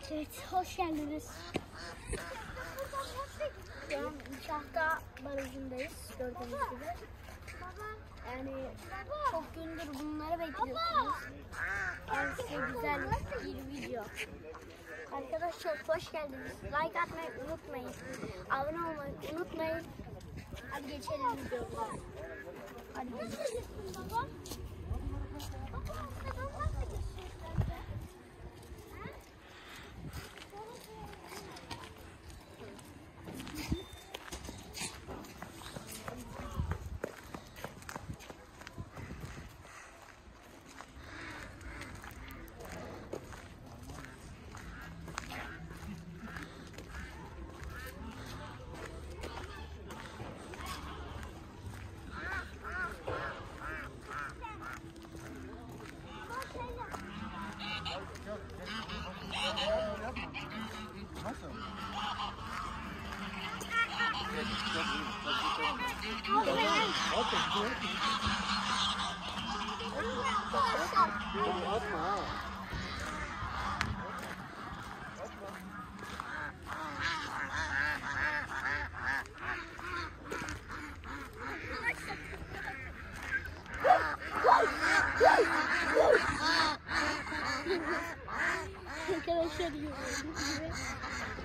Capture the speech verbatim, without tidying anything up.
Evet, hoş geldiniz. Şu an Şahta Barajı'ndayız, gördüğünüz gibi. Yani çok gündür bunları bekliyorsunuz. Yani size güzel bir video. Arkadaşlar hoş geldiniz. Like atmayı unutmayın. Abone olmayı unutmayın. Hadi geçelim videomuza. Hadi geçelim. Nasıl? Atma ha. Arkadaşlar gördüğünüz gibi